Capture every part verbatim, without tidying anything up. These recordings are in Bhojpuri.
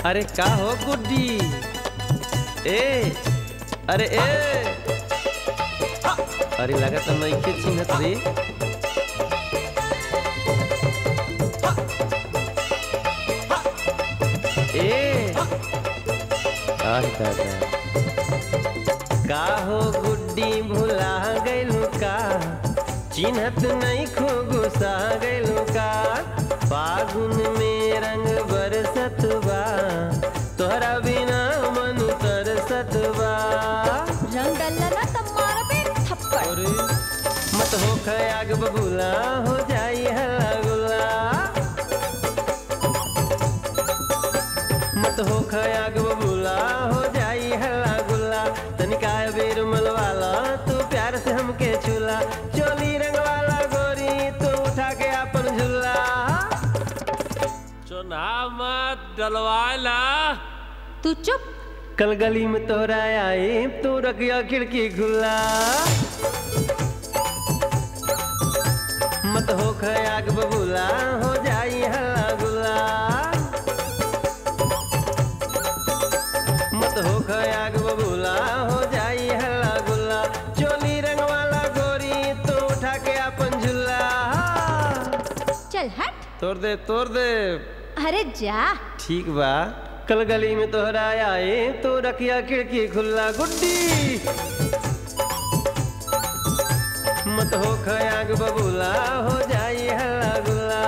अरे का हो गुड्डी ए अरे ए अरे लगा तो नइखे चिन्हत रे ए आह दादा का हो गुड्डी भुला गइलू का चिन्हत नहीं खो गुस्सा गइलू का फागुन में रंग बरसत बा तोहरा बिना मन तरसत बा रंग डलना तब मारबे थप्पड़ मत हो खयाग बबूला हो जाई हल्ला गुल्ला मत हो खयाग बबूला हो जाई हल्ला गुल्ला तनिका बेर मलवाला तू प्यार से हमके छूला चोली रंग वाला गोरी तू उठा के अपन झूला चुना मत डलवाला तू चुप कल गली में तोहरा आए तू रखिया खिड़की खुला मत हो खयाग बबूला हो जाई हल्ला गुल्ला मत हो खयाग बबूला हो जाई हल्ला गुल्ला चोली रंग वाला गोरी तो उठा के अपन झूला चल हट तोड़ दे तोड़ दे अरे जा ठीक बा कल गली में तोहरा आए तो रखिया खिड़की खुला गुड्डी मत हो खयाग बबूला हो जाई हल्ला गुल्ला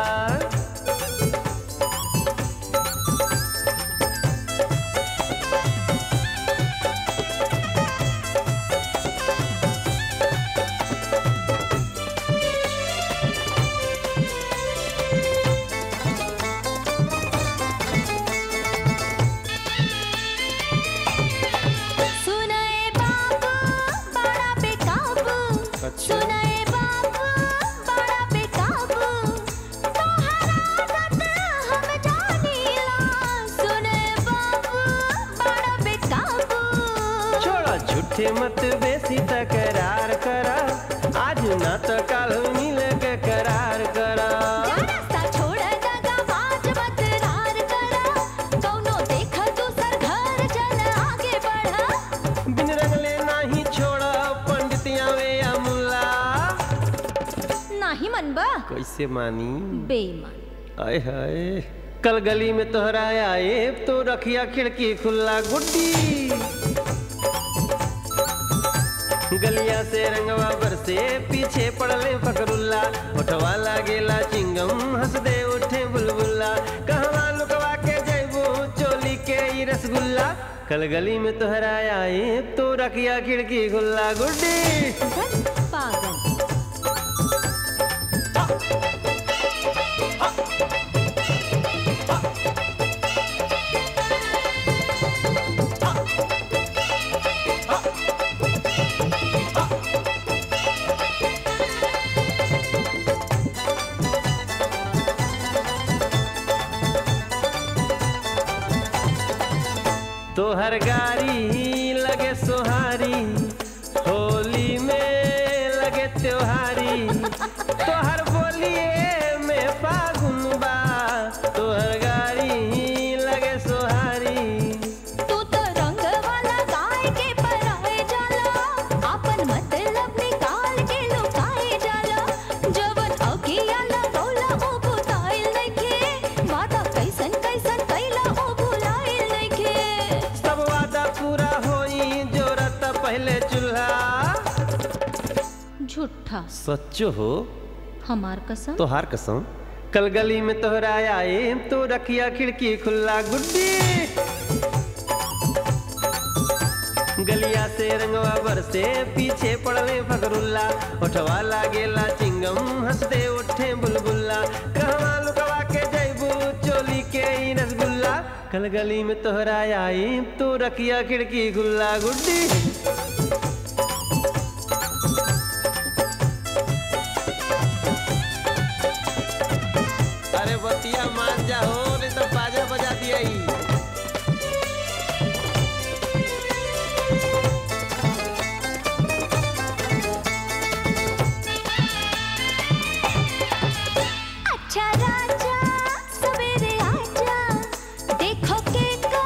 सुनाए बाबू बड़ा बेकाबू तोहरा आदत हम जानीला सुने बाबू बड़ा बेकाबू छोड़ा झूठे मत बेसी तकरार करा आज ना तो कल मिल के करार करा रास्ता छोड़ दगा बाज मत रार करा कौनो देखा दूसर घर चल आगे बढ़ा बिन रंगले नाही छोड़ा पंडितिया वे या मुल्ला नाही मनबा कैसे मानी बेईमान आय हाय कल गली में तोहरा आए तो रखिया खिड़की खुला गुड्डी गलिया से रंगवा बरसे पीछे पड़ले फकरुल्ला उठवा लागेला चिंगम हंस दे उठे बुलबुल्ला कहवा लुकवा के जैबू चोली के ई रसगुल्ला कल गली में तोहरा आए तो रखिया खिड़की खुला गुड्डी पागल तोहर गाड़ी लगे सोहारी होली में लगे त्योहारी तोहर बोलिए में फागुन बा तोहर गाड़ी लगे सोहारी तू तो रंग वाला गाय के पराए जाला अपन मतलब निकाल के लुकाए जाला जवन अगिया लगौला ओ बुताइल नइखे वादा कैसन कैसन कैला ओ भुलाइल नइखे सब वादा पूरा होई जोरत पहले चूल्हा झूठा सच्चो हो हमार कसम तोहार कसम कल गली में तोहरा आए तो रखिया खिड़की खुला गुड्डी गलिया से रंगवा बरसे पीछे पड़ले फकरुल्ला उठवा लागेला चिंगम हंसते उठे बुलबुल्ला कहवा लुकवा के जैबू चोली के ई रसगुल्ला कल गली में तोहरा आई तो रखिया खिड़की खुला गुड्डी अरे बतिया मान जा हो नहीं तो बाजा बजा दिया ही अच्छा राजा सवेरे आजा देखो के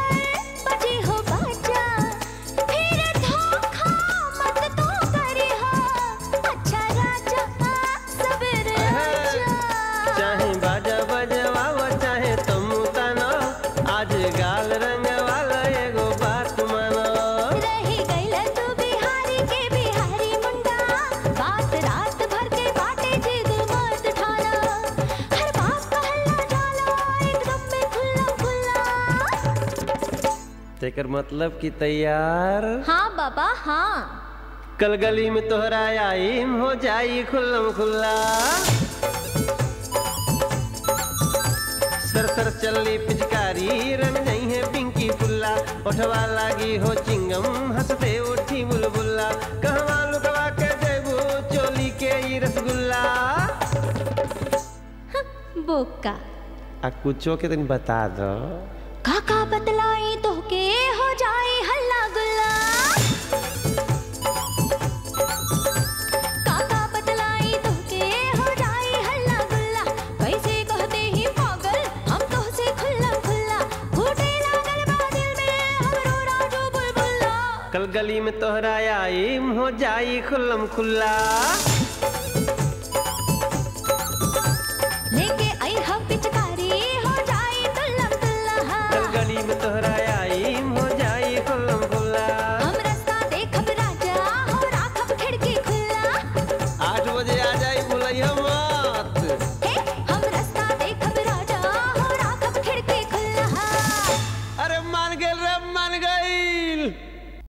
तेकर मतलब कि तैयार। हाँ बाबा हाँ। कल गली में तोहरा आईम हो जाई खुल्लम खुल्ला। सर सर चलनी पिचकारी रंग नहीं है पिंकी फुल्ला। उठवा लागी हो चिंगम हंसते उठी बुलबुल्ला। कहवा लुकवा के जेबू चोली के ई रसगुल्ला। बोका आ कुछो के दिन बता दो। काका बतलाई तो के हो जाए हल्ला गुल्ला। काका बतलाई तो के हो जाए हल्ला गुल्ला। कैसे कहते ही पागल हम तो से खुल्ला खुल्ला। फूटे लागल बादल में हमरो राजू बुलबुल्ला। कल गली में तोहरा आईम हो जाई खुल्लम खुल्ला।